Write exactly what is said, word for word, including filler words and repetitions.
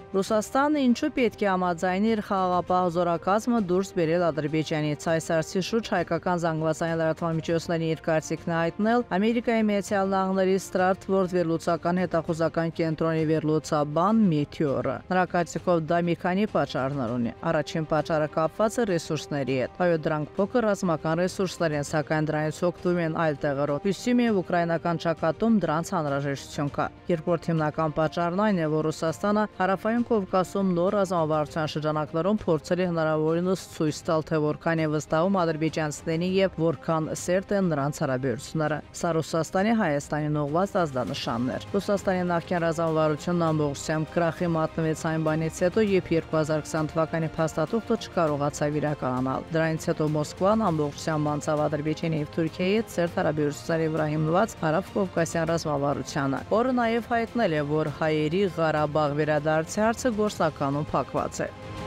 Ռուսաստանը ինչու պետք է համաձայնի իր խաղաղապահ զորակազմը դուրս բերել Ադրբեջանից։ Այս հարցի շուրջ հայկական զանգվածային լրատվամիջոցների իր կարծիքն է հայտնել Ամերիկայի Միացյալ Նահանգների Ստրատֆորդ վերլուծական հետախուզական կենտրոնի վերլուծաբան Մեթեորը։ Նրա կարծիքով դա մի քանի պատճառներ ունի։ Առաջին պատճառը կապված է ռեսուրսների հետ։ Այո, դրանք փոքր ռազմական ռեսուրսներ են, սակայն դրանից օգտվում են այլ տեղերով։ Հյուսիսի և ուկրաինական ճակատում դրանց անհրաժեշտություն կա։ Երկրորդ հիմնական պատճառն այն է, որ Ռուսաստանը հարավային Կովկասում նոր ռազմավարության շրջանակներում փորձել է հնարավորինս ցույց տալ, թե որքան է վստահում ադրբեջանցիներին եւ որքան սերտ են նրանց հարաբերությունները։ Սա Ռուսաստանի Հայաստանին ուղղված ազդանշաններ։ Ռուսաստանի նախկին ռազմավարությունն ամբողջությամբ крախի մատնվեց այն բանից հետո, երբ երկու հազար քսան թվականի փաստաթուղթը չկարողացավ իրականանալ։ Դրանից հետո Մոսկվան ամբողջությամբ անցավ Ադրբեջանի եւ Թուրքիայի հետ սերտ հարաբերությունների վրա հիմնված հարավ-կովկասյան ռազմավարությանը, որը նաեւ հայտնել է, որ հայերի Ղարաբաղ վերադարձի հարցը գործնականում փակված է։